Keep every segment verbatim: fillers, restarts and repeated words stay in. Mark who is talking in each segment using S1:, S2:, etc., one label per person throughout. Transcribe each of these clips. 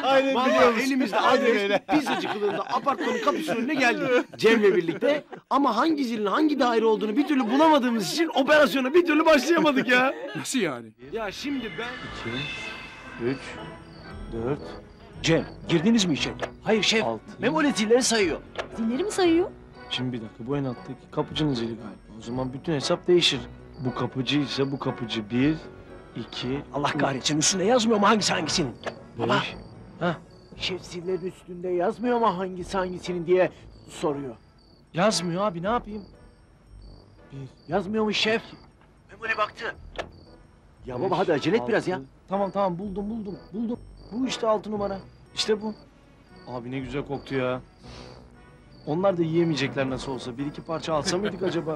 S1: Aynen
S2: Vallahi elimizde adres pizzacı kılığında apartmanın kapısının önüne geldik. Cem'le birlikte ama hangi zilin hangi daire olduğunu bir türlü bulamadığımız için operasyona bir türlü başlayamadık ya.
S3: Nasıl yani?
S2: Ya şimdi ben...
S1: İki, üç, dört,
S4: Cem, girdiniz mi içeri? Hayır şef,
S1: altı.
S4: Memoli zilleri sayıyor.
S5: Zilleri mi sayıyor?
S1: Şimdi bir dakika, bu en alttaki kapıcının zili galiba. O zaman bütün hesap değişir. Bu kapıcı ise bu kapıcı bir, iki...
S4: Allah kahretsin, üstünde yazmıyor mu hangisi hangisinin? Baba,
S1: Beş. Hah,
S4: şef zillerin üstünde yazmıyor mu hangisi hangisinin diye soruyor.
S1: yazmıyor abi, ne yapayım? Bir,
S4: Yazmıyor mu şef? Memoli baktı. Ya baba hadi acele et biraz ya.
S1: altı. Tamam tamam, buldum buldum buldum. Bu işte altı numara. İşte bu. Abi ne güzel koktu ya. Onlar da yiyemeyecekler nasıl olsa. Bir iki parça alsa mıydık acaba?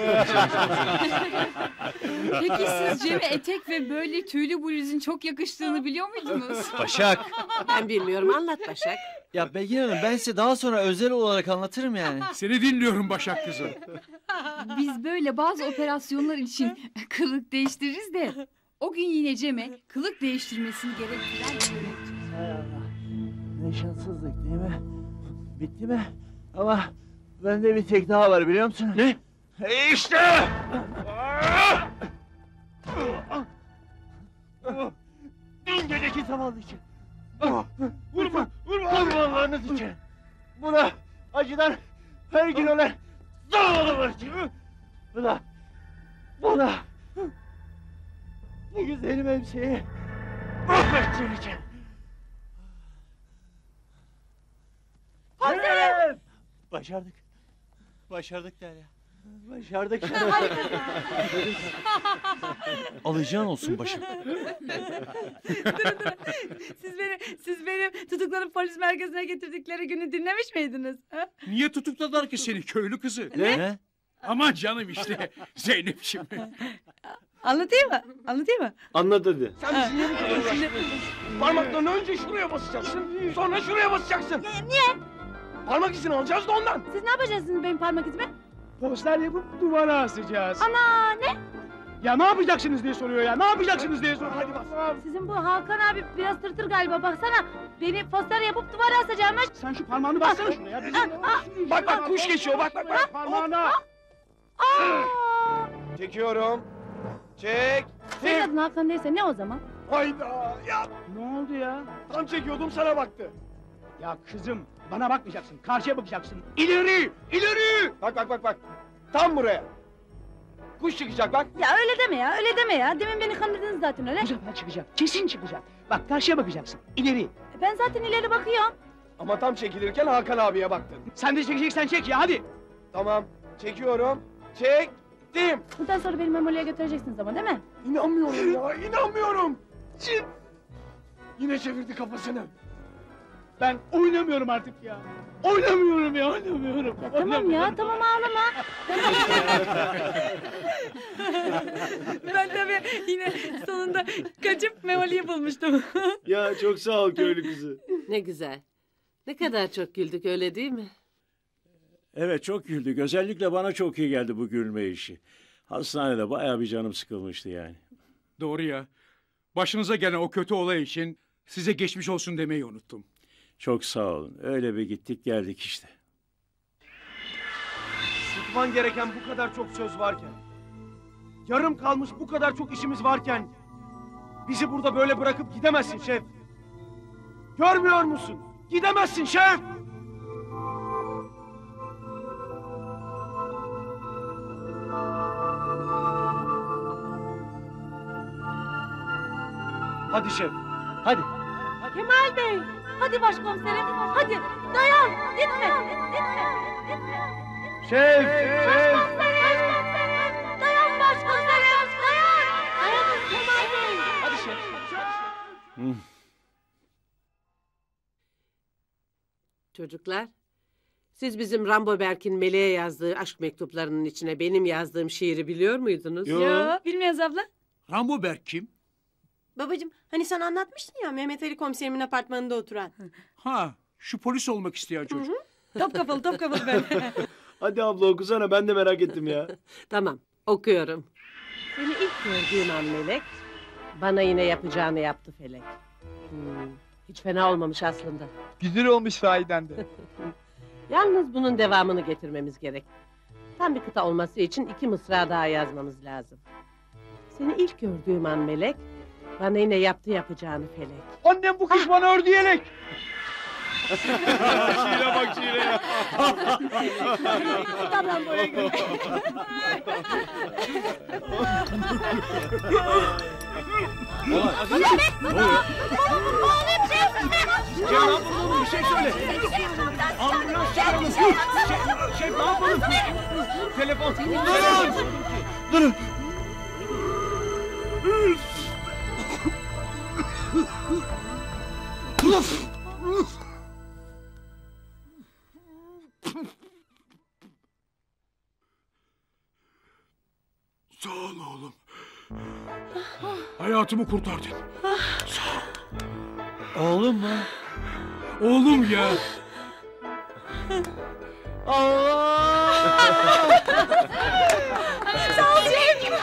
S5: Peki siz Cem'e etek ve böyle tüylü bluzun çok yakıştığını biliyor muydunuz?
S6: Başak.
S7: Ben bilmiyorum, anlat Başak.
S6: Ya Belgin Hanım, ben size daha sonra özel olarak anlatırım yani.
S3: Seni dinliyorum Başak kızım.
S5: Biz böyle bazı operasyonlar için kılık değiştiririz de o gün yine Cem'e kılık değiştirmesini gerektiren...
S4: Hay Allah. Ne şanssızlık değil mi? Bitti mi? Ama bende bir tek daha var biliyor musun?
S1: Ne?
S4: E işte! Bin geceki zavallı için. Vurma! Vurma! Vurmalarınız için. Buna acıdan her gün ölen zavallılar için. Buna! Buna! Bu güzelim elbiseyi mahvettiğin için.
S7: Komiserim!
S4: Başardık.
S6: Başardık Derya.
S4: Başardık.
S6: Alacağın olsun Başak.
S5: Siz beni, siz benim tutuklanıp polis merkezine getirdikleri günü dinlemiş miydiniz? Ha?
S3: Niye tutukladılar ki seni köylü kızı?
S6: Ne?
S3: Aman canım işte Zeynep'ciğim.
S5: Anlatayım mı? Anlatayım mı?
S2: Anlat hadi. Sen bizi niye bu kadar uğraştırdın? Parmaklarını önce şuraya basacaksın, sonra şuraya basacaksın.
S5: Niye?
S2: Parmak izini alacağız da ondan.
S5: Siz ne yapacaksınız benim parmak izime?
S8: Poster yapıp duvara asacağız.
S5: Ana ne?
S8: Ya ne yapacaksınız diye soruyor ya. Ne yapacaksınız diye soruyor. Hadi bas.
S5: Sizin bu Hakan abi biraz tırtır galiba baksana. Beni poster yapıp duvara asacakmış.
S8: Sen şu parmağını bassana şuna ya. Bizim
S2: Bak bak kuş geçiyor, bak bak bak.
S8: parmağına.
S2: Çekiyorum. Çek.
S5: Senin adın Hakan değilse ne o zaman?
S2: Hayda ya,
S8: Ne oldu ya?
S2: tam çekiyordum sana baktı.
S8: Ya kızım bana bakmayacaksın. Karşıya bakacaksın. İleri! İleri!
S2: Bak bak bak bak. Tam buraya. Kuş çıkacak bak.
S5: Ya öyle deme ya öyle deme ya. Demin beni kandırdınız zaten öyle.
S8: Bu sefer çıkacak. Kesin çıkacak. Bak karşıya bakacaksın. İleri.
S5: Ben zaten ileri bakıyorum.
S2: Ama tam çekilirken Hakan abiye baktın.
S8: Sen de çekeceksen çek ya hadi.
S2: Tamam. Çekiyorum. Çektim.
S5: Bundan sonra beni Memoli'ye götüreceksiniz ama değil mi?
S2: İnanmıyorum ya, inanmıyorum. Çin. Yine çevirdi kafasını.
S8: Ben oynamıyorum artık ya. Oynamıyorum ya oynamıyorum.
S5: Ya tamam ya tamam ağlama. Ben tabii yine sonunda kaçıp Memoli'yi bulmuştum.
S2: Ya çok sağ ol köylü kızı.
S7: Ne güzel. Ne kadar çok güldük öyle değil mi?
S9: Evet çok güldük. Özellikle bana çok iyi geldi bu gülme işi. Hastanede bayağı bir canım sıkılmıştı yani.
S3: Doğru ya. Başınıza gelen o kötü olay için size geçmiş olsun demeyi unuttum.
S9: Çok sağ olun. Öyle bir gittik geldik işte.
S2: Tutman gereken bu kadar çok söz varken, yarım kalmış bu kadar çok işimiz varken, bizi burada böyle bırakıp gidemezsin şef. Görmüyor musun? Gidemezsin şef! Hadi şef, hadi.
S5: Kemal Bey, hadi başkomiserim, hadi dayan, gitme, gitme, gitme.
S2: Şef, şef.
S5: Başkomiserim, dayan başkomiserim, dayan. Dayanın Kemal Bey.
S2: Hadi şef.
S9: Hı.
S7: Çocuklar, siz bizim Rambo Berk'in Meleğe yazdığı aşk mektuplarının içine benim yazdığım şiiri biliyor muydunuz?
S2: Yo.
S5: Yo, bilmiyoruz abla.
S3: Rambo Berk kim?
S10: Babacığım hani sen anlatmıştın ya Mehmet Ali komiserimin apartmanında oturan.
S3: Ha, şu polis olmak isteyen çocuk.
S5: Top kafalı, top kafalı ben.
S2: Hadi abla okusana, ben de merak ettim ya.
S7: Tamam, okuyorum. Seni ilk gördüğüm an Melek, bana yine yapacağını yaptı Felek. Hmm. Hiç fena olmamış aslında.
S8: Güzel olmuş sahiden de.
S7: Yalnız bunun devamını getirmemiz gerek. Tam bir kıta olması için iki mısra daha yazmamız lazım. Seni ilk gördüğüm an Melek, bana yine yaptı yapacağını Felek.
S2: Annem bu kış bana ördü yelek. Şiire bak şiire. Bir şey söyle. Ambulans çağırın. Şef, şef ne yapalım? Telefon. Durun.
S4: Durun.
S3: Sağ ol oğlum. Hayatımı kurtardın. Sağ ol.
S4: Oğlum mu?
S3: Oğlum ya.
S4: Allah!
S5: Sağ ol Cem.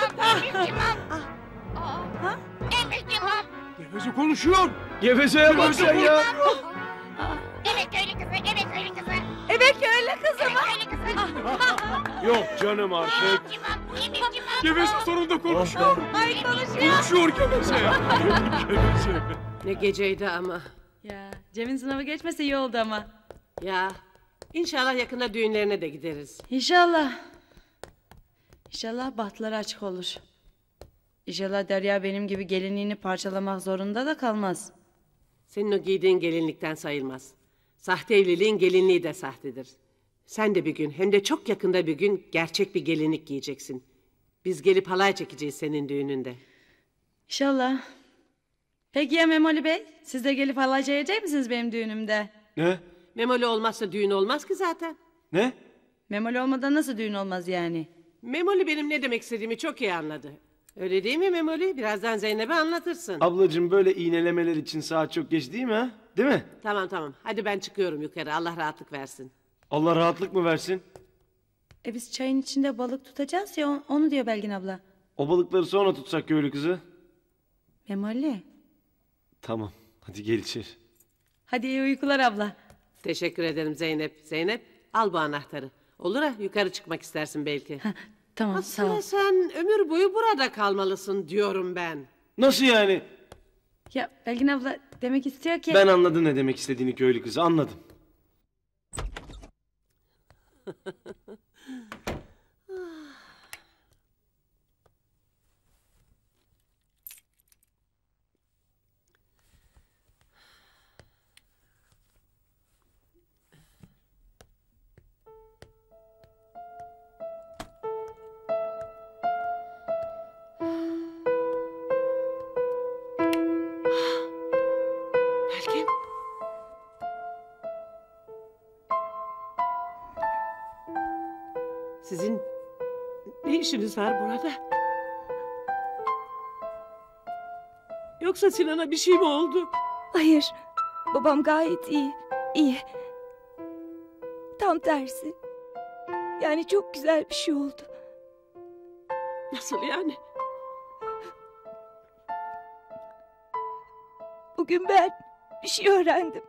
S5: Evet Cem.
S3: Geveze konuşuyor.
S2: Gevezeye bak sen ya.
S5: Evet köylü kızı, evet köylü kızı. Evet köylü kızı mı?
S2: Yok canım artık.
S3: Geveze sonunda konuşuyor.
S5: Ay konuşuyor.
S3: Konuşuyor Geveze. Geveze.
S7: Ne geceydi ama.
S10: Ya Cem'in sınavı geçmese iyi oldu ama.
S7: Ya inşallah yakında düğünlerine de gideriz.
S10: İnşallah. İnşallah bahtları açık olur. İnşallah Derya benim gibi gelinliğini parçalamak zorunda da kalmaz.
S7: Senin o giydiğin gelinlikten sayılmaz. Sahte evliliğin gelinliği de sahtedir. Sen de bir gün, hem de çok yakında bir gün gerçek bir gelinlik giyeceksin. Biz gelip halay çekeceğiz senin düğününde.
S10: İnşallah. Peki ya Memoli Bey? Siz de gelip halay çekecek misiniz benim düğünümde?
S2: Ne?
S7: Memoli olmazsa düğün olmaz ki zaten.
S2: Ne?
S10: Memoli olmadan nasıl düğün olmaz yani?
S7: Memoli benim ne demek istediğimi çok iyi anladı. Öyle değil mi Memoli? Birazdan Zeynep'e anlatırsın.
S1: Ablacığım böyle iğnelemeler için saat çok geç değil mi ha? Değil mi?
S7: Tamam tamam. Hadi ben çıkıyorum yukarı. Allah rahatlık versin.
S1: Allah rahatlık mı versin?
S10: E biz çayın içinde balık tutacağız ya on- onu diyor Belgin abla.
S1: O balıkları sonra tutsak köylü kızı.
S10: Memoli.
S1: Tamam. Hadi gel içeri.
S10: Hadi iyi uykular abla.
S7: Teşekkür ederim Zeynep. Zeynep al bu anahtarı. Olur ha yukarı çıkmak istersin belki.
S10: Tamam sağ ol.
S7: Aslında sen ömür boyu burada kalmalısın diyorum ben.
S1: Nasıl yani?
S10: Ya Belgin abla demek istiyor ki...
S1: Ben anladım ne demek istediğini köylü kızı, anladım.
S7: Belki. Sizin ne işiniz var burada? Yoksa Sinan'a bir şey mi oldu?
S11: Hayır. Babam gayet iyi. İyi. Tam tersi. Yani çok güzel bir şey oldu.
S7: Nasıl yani?
S11: Bugün ben bir şey öğrendim.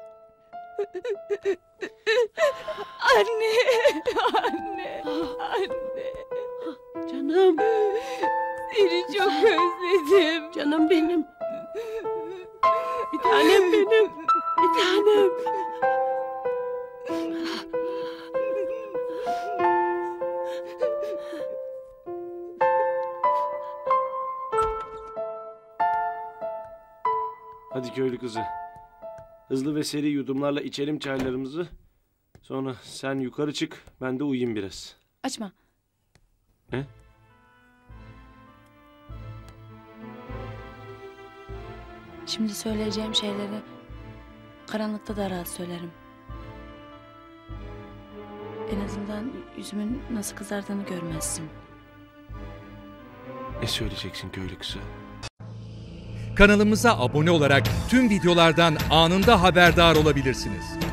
S11: Anne, anne, anne.
S7: Canım.
S11: Seni çok özledim.
S7: Canım benim. Bir tanem benim. Bir tanem.
S1: Hadi köylü kızı. Hızlı ve seri yudumlarla içelim çaylarımızı. Sonra sen yukarı çık, ben de uyuyayım biraz.
S10: Açma.
S1: Ne?
S10: Şimdi söyleyeceğim şeyleri karanlıkta da rahat söylerim. En azından yüzümün nasıl kızardığını görmezsin.
S1: Ne söyleyeceksin köylü kızı?
S12: Kanalımıza abone olarak tüm videolardan anında haberdar olabilirsiniz.